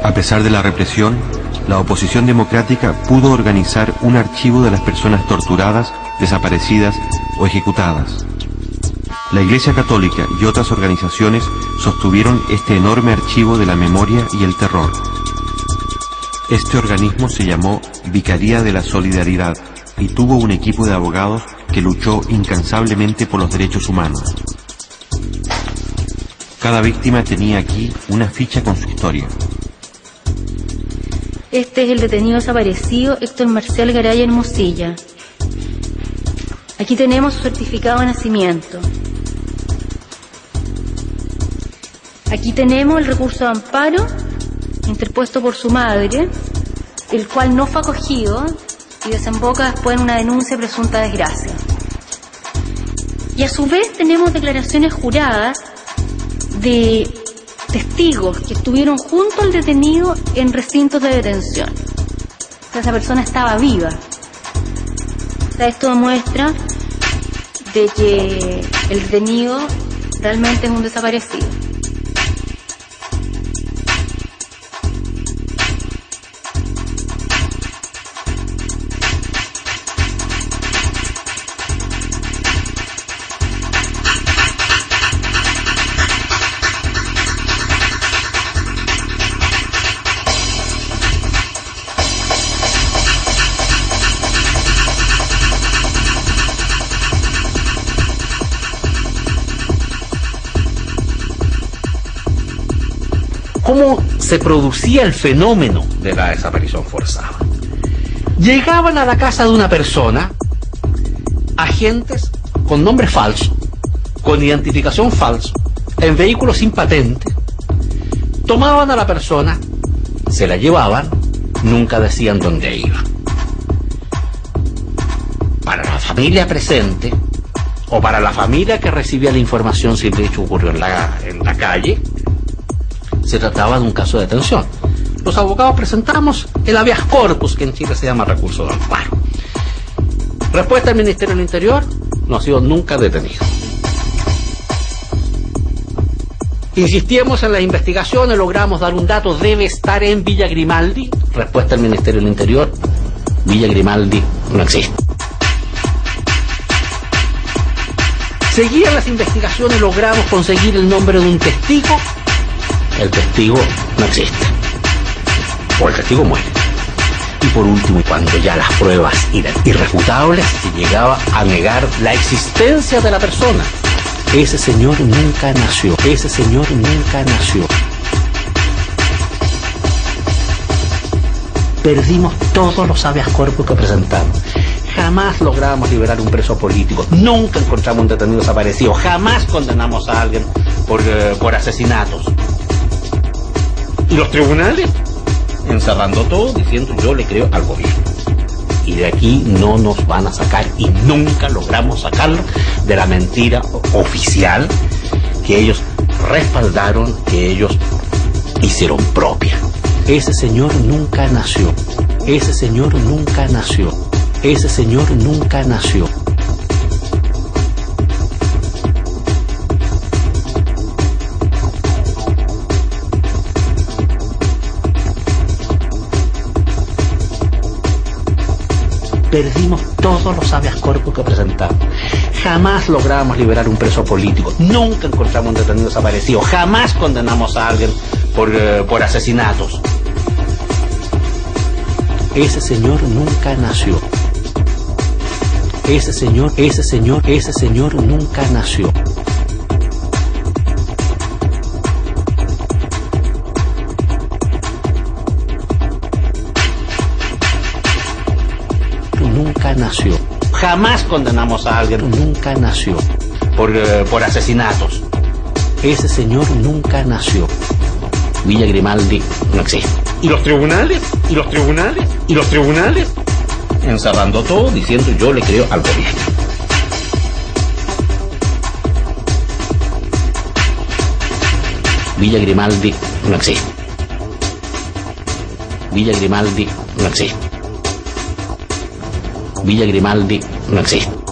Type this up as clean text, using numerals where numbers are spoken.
A pesar de la represión, la oposición democrática pudo organizar un archivo de las personas torturadas, desaparecidas o ejecutadas. La Iglesia Católica y otras organizaciones sostuvieron este enorme archivo de la memoria y el terror. Este organismo se llamó Vicaría de la Solidaridad y tuvo un equipo de abogados que luchó incansablemente por los derechos humanos. Cada víctima tenía aquí una ficha con su historia. Este es el detenido desaparecido Héctor Marcial Garay Hermosilla. Aquí tenemos su certificado de nacimiento. Aquí tenemos el recurso de amparo interpuesto por su madre, el cual no fue acogido y desemboca después en una denuncia de presunta desgracia. Y a su vez tenemos declaraciones juradas de testigos que estuvieron junto al detenido en recintos de detención. O sea, esa persona estaba viva. O sea, esto demuestra de que el detenido realmente es un desaparecido. ¿Cómo se producía el fenómeno de la desaparición forzada? Llegaban a la casa de una persona agentes con nombre falso, con identificación falso, en vehículos sin patente, tomaban a la persona, se la llevaban, nunca decían dónde iba. Para la familia presente, o para la familia que recibía la información si el hecho ocurrió en la calle, se trataba de un caso de detención. Los abogados presentamos el habeas corpus, que en Chile se llama recurso de amparo. Respuesta del Ministerio del Interior: no ha sido nunca detenido. Insistimos en las investigaciones, logramos dar un dato: debe estar en Villa Grimaldi. Respuesta del Ministerio del Interior: Villa Grimaldi no existe. Seguían las investigaciones, logramos conseguir el nombre de un testigo. El testigo no existe, o el testigo muere. Y por último, cuando ya las pruebas eran irrefutables, se llegaba a negar la existencia de la persona. Ese señor nunca nació, ese señor nunca nació. Perdimos todos los habeas corpus que presentamos. Jamás logramos liberar un preso político, nunca encontramos un detenido desaparecido, jamás condenamos a alguien por asesinatos. Y los tribunales encerrando todo, diciendo: yo le creo al gobierno. Y de aquí no nos van a sacar, y nunca logramos sacarlo de la mentira oficial que ellos respaldaron, que ellos hicieron propia. Ese señor nunca nació, ese señor nunca nació, ese señor nunca nació. Perdimos todos los habeas corpus que presentamos. Jamás logramos liberar un preso político, nunca encontramos un detenido desaparecido, jamás condenamos a alguien por asesinatos. Ese señor nunca nació. Ese señor nunca nació. Nunca nació. Jamás condenamos a alguien. Nunca nació. Por asesinatos. Ese señor nunca nació. Villa Grimaldi no existe. Y los tribunales encerrando todo, diciendo: yo le creo al gobierno. Villa Grimaldi no existe. Villa Grimaldi no existe. Villa Grimaldi no existe.